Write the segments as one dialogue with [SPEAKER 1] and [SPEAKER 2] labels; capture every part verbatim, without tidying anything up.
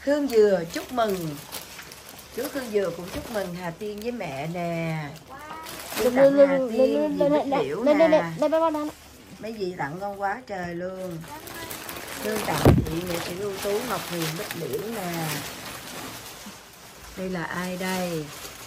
[SPEAKER 1] Hương Dừa chúc mừng. Chú Hương Dừa cũng chúc mừng Hà Tiên với mẹ nè. Chú tặng Hà Tiên gì bích liễu nè. Mấy gì tặng con quá trời luôn. Hương tặng chị nghệ sĩ ưu tú Ngọc Huyền bích liễu nè. Đây là ai đây?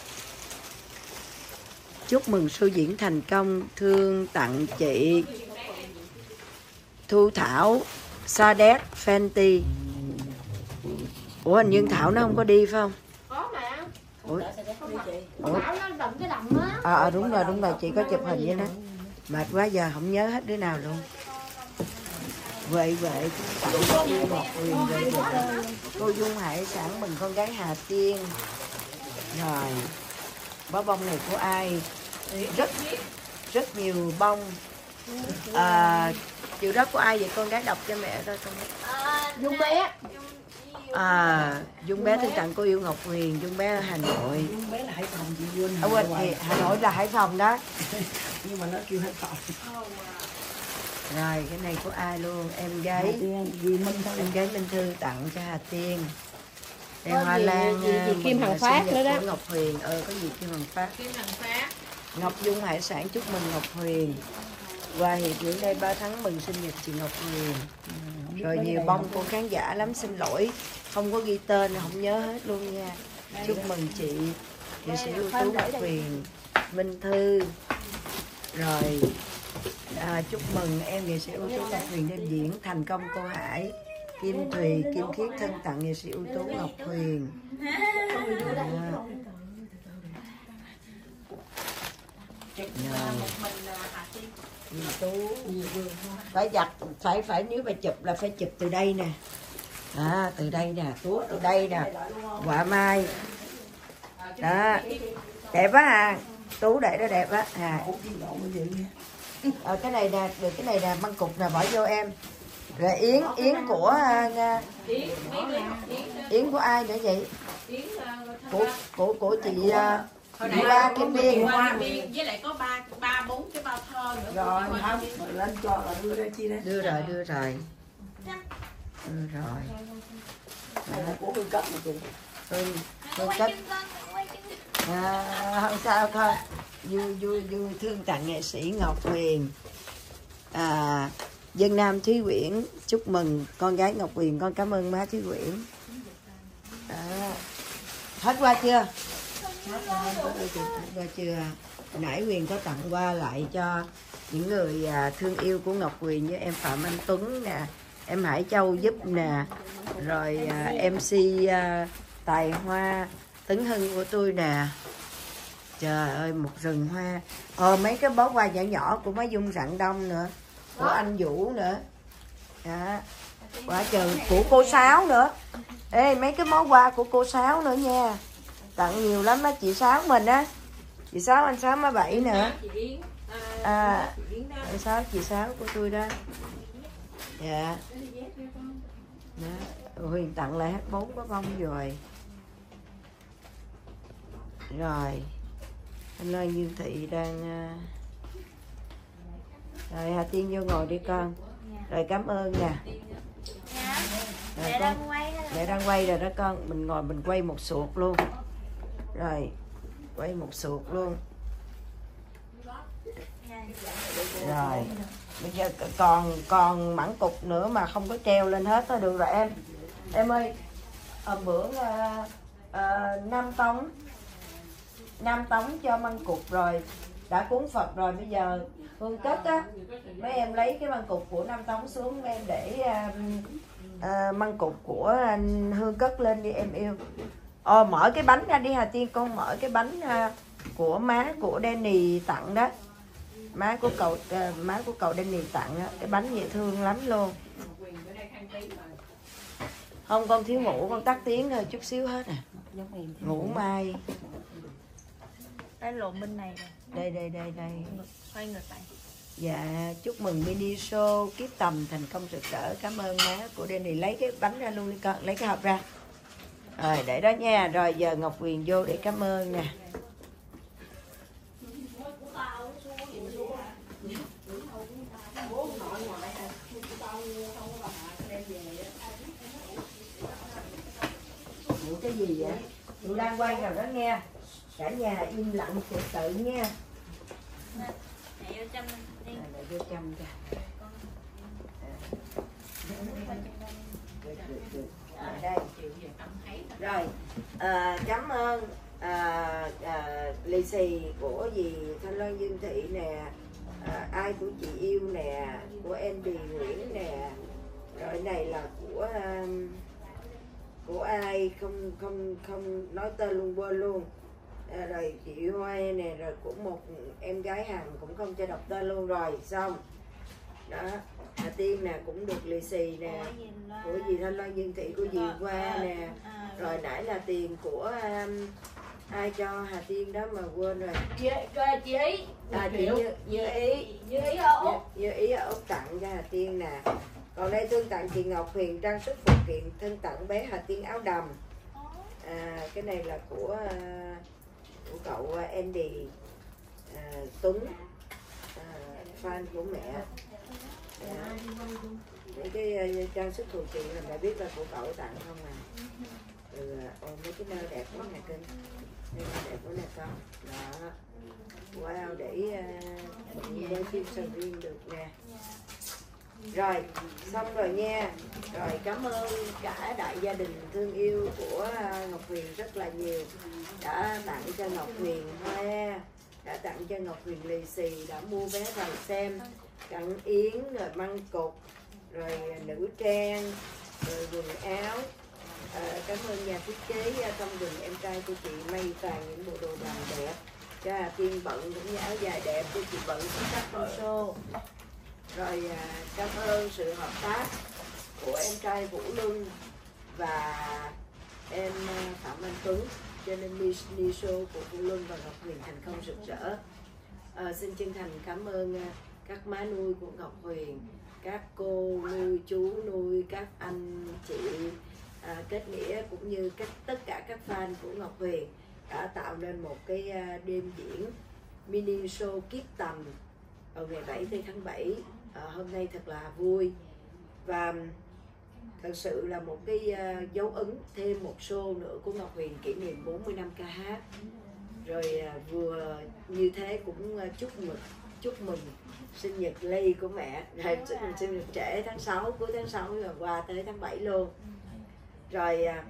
[SPEAKER 1] Chúc mừng show diễn thành công. Thương tặng chị Thu Thảo Sadet Fenty. Ủa hình như Thảo nó không có đi phải không?
[SPEAKER 2] Có mà.
[SPEAKER 1] Ủa?
[SPEAKER 2] Ủa? Thảo nó đụng cái đầm á.
[SPEAKER 1] À, à đúng rồi, đúng rồi, chị có chụp hình với nó. Mệt quá giờ không nhớ hết đứa nào luôn. Vậy vậy tặng cô Ngọc Huyền về cô Dung Hải Sản mừng con gái Hà Tiên. Rồi bó bông này của ai? Rất rất nhiều bông. À, chữ đó của ai vậy? Con gái đọc cho mẹ coi con.
[SPEAKER 2] À, Dung bé.
[SPEAKER 1] À, Dung bé thương tặng cô yêu Ngọc Huyền. Dung bé ở Hà Nội.
[SPEAKER 3] Dung bé là Hải Phòng, chị quên
[SPEAKER 1] Hà Nội. Thì Hà Nội là Hải Phòng đó.
[SPEAKER 3] Nhưng mà nó kêu Hải Phòng.
[SPEAKER 1] Rồi cái này của ai luôn? Em gái em gái Minh Thư tặng cho Hà Tiên. Đây hoa lan
[SPEAKER 2] Kim Hằng Phát nữa đó.
[SPEAKER 1] Ngọc Huyền. Ờ có gì Kim Hằng Phát.
[SPEAKER 2] Kim Hằng Phát.
[SPEAKER 1] Ngọc Dung Hải Sản chúc mừng Ngọc Huyền. Và hiện những đây ba tháng mừng sinh nhật chị Ngọc Huyền. Rồi nhiều bông của khán giả lắm, xin lỗi không có ghi tên, không nhớ hết luôn nha. Chúc mừng chị nghệ sĩ ưu tú Ngọc Huyền, Minh Thư. Rồi à, chúc mừng em nghệ sĩ ưu tú Ngọc Huyền đêm diễn thành công. Cô Hải, Kim Thùy, Kim Khiết thân tặng nghệ sĩ ưu tú Ngọc Huyền. À. Tú phải giặt, phải phải nếu mà chụp là phải chụp từ đây nè. À, từ đây nè, Tú từ đây nè, quả mai đó, đẹp quá à. Tú để đó đẹp á à. Ờ, cái này nè, được cái này nè, măng cục nè, bỏ vô em. Rồi yến yến của yến của ai nữa vậy? Của của của chị chị Ba Kim Biên.
[SPEAKER 2] Với lại có ba ba bốn cái bao thơ nữa.
[SPEAKER 3] Rồi không lên cho là đưa ra chi đấy.
[SPEAKER 1] Đưa rồi đưa rồi. Đưa rồi.
[SPEAKER 3] Của Hương Cấp mà chị.
[SPEAKER 1] Hương Hương Cấp. À, không sao thôi. Vui vui vui thương tặng nghệ sĩ Ngọc Huyền. À, Dân Nam Thúy Nguyễn chúc mừng con gái Ngọc Huyền, con cảm ơn má Thúy Nguyễn. À, hết qua chưa? Qua chưa? Nãy Huyền có tặng qua lại cho những người thương yêu của Ngọc Huyền như em Phạm Anh Tuấn nè, em Hải Châu giúp nè, rồi em xê Tài Hoa, Tấn Hưng của tôi nè. Trời ơi một rừng hoa. Ờ mấy cái bó hoa nhỏ nhỏ của má Dung Rạng Đông nữa, của anh Vũ nữa đó. Quá trời, của cô Sáu nữa. Ê mấy cái món hoa của cô Sáu nữa nha, tặng nhiều lắm á. Chị Sáu mình á, chị Sáu, anh Sáu, má Bảy nữa. À anh Sáu, chị Sáu của tôi đó. Dạ đó. Huyền tặng lại hát bốn có bông rồi. Rồi anh ơi Như Thị đang. Rồi Hà Tiên vô ngồi đi con. Rồi cảm ơn nha. Rồi, mẹ con, đang quay mẹ đang quay rồi đó con. Mình ngồi mình quay một suột luôn. Rồi quay một suột luôn. Rồi bây giờ còn còn mảng cục nữa mà không có treo lên hết thôi. Được rồi em. Em ơi hôm bữa uh, uh, năm tống năm tống cho măng cục rồi, đã cúng Phật rồi. Bây giờ Hương Cất á, mấy em lấy cái măng cục của năm tống xuống, mấy em để uh, uh, măng cục của anh Hương Cất lên đi em yêu. Ờ mở cái bánh ra đi Hà Tiên, con mở cái bánh uh, của má của Danny tặng đó. Má của cậu uh, má của cậu Danny tặng đó. Cái bánh dễ thương lắm luôn. Không con thiếu ngủ, con tắt tiếng thôi chút xíu hết à. Ngủ mai.
[SPEAKER 2] Cái lộn bên này rồi.
[SPEAKER 1] Đây đây đây đây.
[SPEAKER 2] Quay ngược lại.
[SPEAKER 1] Dạ chúc mừng mini show Kiếp Tầm thành công rực rỡ. Cảm ơn má của Danny. Lấy cái bánh ra luôn đi con, lấy cái hộp ra. Rồi để đó nha. Rồi giờ Ngọc Huyền vô để cảm ơn nè. cái gì vậy? Chị đang quay rồi đó nghe. Cả nhà im lặng tự tự nha.
[SPEAKER 2] Mẹ vô chăm đi.
[SPEAKER 1] À, để vô chăm cho. Được, được, được. À, đây. Rồi, à, cảm ơn à, à, lì xì của dì Thanh Loan Dương Thị nè, à, ai của chị yêu nè, của Andy Nguyễn nè, rồi này là của um, của ai không không không nói tên luôn, quên luôn. À, rồi chị Hoa nè, rồi của một em gái Hằng cũng không cho đọc tên luôn. Rồi xong đó. Hà Tiên nè cũng được lì xì nè, của dì Thanh Loan Dương Thị, của dì Hoa nè. Rồi nãy là tiền của um, ai cho Hà Tiên đó mà quên rồi.
[SPEAKER 3] Chị chị ấy.
[SPEAKER 1] À, chị Như, Như Ý.
[SPEAKER 3] Như ý ở Úc.
[SPEAKER 1] Như, Như Ý ở Úc tặng cho Hà Tiên nè. Còn đây Thương tặng chị Ngọc Huyền trang sức phụ kiện, Thương tặng bé Hà Tiên áo đầm. À, cái này là của uh, của cậu Andy uh, Tuấn, uh, fan của mẹ. À, những cái uh, trang sức phụ kiện là mẹ biết là của cậu tặng không à. Ừ, ồ, mấy cái nơ đẹp quá nè kinh. Đây là đẹp quá nè con. Đó. Wow, để uh, với phim sầu riêng được nè. Rồi, xong rồi nha. Rồi, cảm ơn cả đại gia đình thương yêu của Ngọc Huyền rất là nhiều. Đã tặng cho Ngọc Huyền hoa, đã tặng cho Ngọc Huyền lì xì, đã mua vé vào xem Cặn Yến, rồi măng cục, rồi nữ trang, rồi quần áo. À, cảm ơn nhà thiết kế Công Bình, em trai của chị may toàn những bộ đồ đầm đẹp cho Hà Tiên bận, cũng như áo dài đẹp cho chị bận của các con show. Rồi à, cảm ơn sự hợp tác của em trai Vũ Luân và em Phạm Anh Tuấn, cho nên đi, đi show của Vũ Luân và Ngọc Huyền thành công rực rỡ. À, xin chân thành cảm ơn các má nuôi của Ngọc Huyền, các cô nuôi, chú nuôi, các anh chị à, kết nghĩa, cũng như các tất cả các fan của Ngọc Huyền đã tạo nên một cái đêm diễn mini show kiếp tầm vào ngày bảy tháng bảy. À, hôm nay thật là vui và thật sự là một cái uh, dấu ấn, thêm một show nữa của Ngọc Huyền kỷ niệm bốn mươi năm ca hát. Rồi uh, vừa như thế cũng uh, chúc mừng chúc mừng sinh nhật Ly của mẹ, rồi sinh nhật trễ tháng sáu, cuối tháng sáu rồi qua tới tháng bảy luôn. Rồi uh,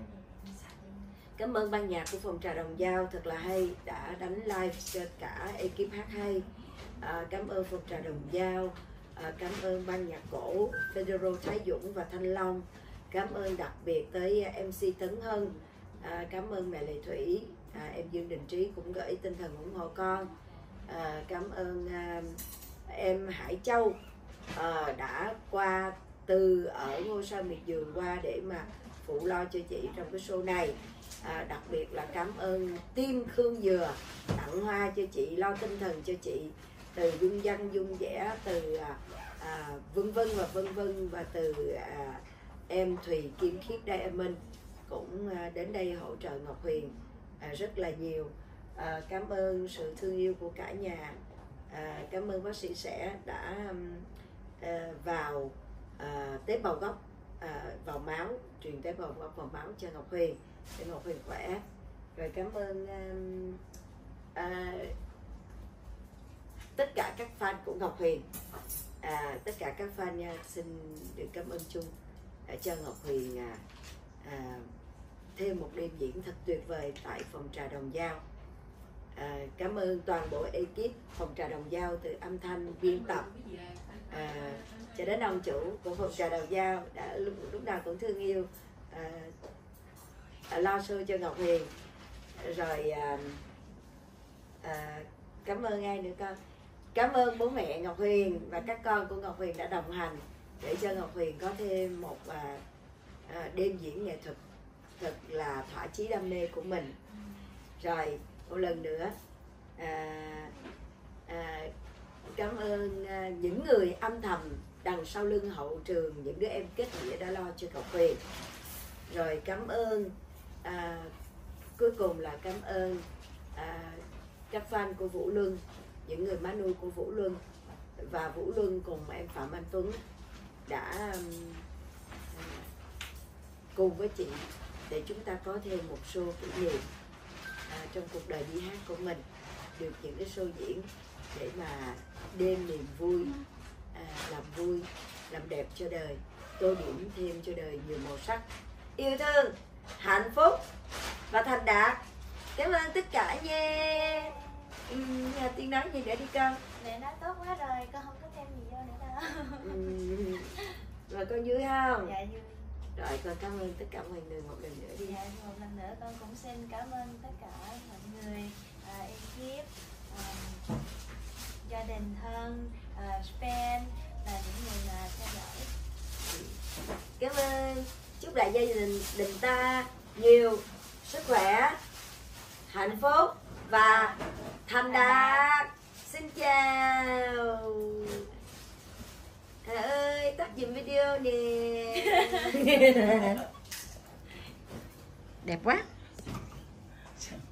[SPEAKER 1] cảm ơn ban nhạc của phòng trà Đồng Dao thật là hay, đã đánh live cho cả ekip hát hay. À, cảm ơn phòng trà Đồng Dao, à, cảm ơn ban nhạc cổ Federo Thái Dũng và Thanh Long, cảm ơn đặc biệt tới em xê Tấn Hân, à, cảm ơn mẹ Lệ Thủy, à, em Dương Đình Trí cũng gửi tinh thần ủng hộ con, à, cảm ơn à, em Hải Châu à, đã qua từ ở Ngôi Sao Miệt Vườn qua để mà phụ lo cho chị trong cái show này. À, đặc biệt là cảm ơn team Khương Dừa tặng hoa cho chị, lo tinh thần cho chị, từ dung văn dung vẽ, từ à, à, vân vân và vân vân, và từ à, em Thùy Kim Khiết Diamond cũng à, đến đây hỗ trợ Ngọc Huyền à, rất là nhiều. À, cảm ơn sự thương yêu của cả nhà. À, cảm ơn bác sĩ Sẽ đã à, vào à, tế bào gốc à, vào máu, truyền tế bào gốc vào máu cho Ngọc Huyền để Ngọc Huyền khỏe. Rồi cảm ơn um, à, tất cả các fan của Ngọc Huyền, à, tất cả các fan nha, xin được cảm ơn chung à, cho Ngọc Huyền à, à, thêm một đêm diễn thật tuyệt vời tại phòng trà Đồng Dao. À, cảm ơn toàn bộ ekip phòng trà Đồng Dao, từ âm thanh, biên tập à, cho đến ông chủ của phòng trà Đồng Dao đã lúc, lúc nào cũng thương yêu à, à, lo show cho Ngọc Huyền. Rồi à, à, cảm ơn ai nữa con? Cảm ơn bố mẹ Ngọc Huyền và các con của Ngọc Huyền đã đồng hành để cho Ngọc Huyền có thêm một à, à, đêm diễn nghệ thuật thật là thỏa chí đam mê của mình. Rồi một lần nữa à, à, cảm ơn à, những người âm thầm đằng sau lưng hậu trường, những đứa em kết nghĩa đã lo cho Ngọc Huyền. Rồi cảm ơn à, cuối cùng là cảm ơn à, các fan của Vũ Luân, những người má nuôi của Vũ Luân, và Vũ Luân cùng em Phạm Anh Tuấn đã um, cùng với chị để chúng ta có thêm một show kỷ niệm à, trong cuộc đời đi hát của mình, được những cái show diễn để mà đem niềm vui, à, làm vui, làm đẹp cho đời, tô điểm thêm cho đời nhiều màu sắc, yêu thương, hạnh phúc và thành đạt. Cảm ơn tất cả nha. Ừ, nhà Tiên nói gì nữa đi con?
[SPEAKER 2] Mẹ nói tốt quá rồi, con không có thêm gì vô nữa đâu.
[SPEAKER 1] Ừ. Rồi con vui không?
[SPEAKER 2] Dạ vui.
[SPEAKER 1] Rồi con cảm ơn tất cả mọi người một lần nữa đi.
[SPEAKER 2] Dạ một lần nữa con cũng xin cảm ơn tất cả mọi người, à, ekip, à, gia đình thân, à, fan là những người mà theo dõi.
[SPEAKER 1] Cảm ơn. Chúc đại gia đình đình ta nhiều sức khỏe, hạnh phúc và thành đạt. Xin chào. Hà ơi, tắt dùm video nè. Đẹp quá.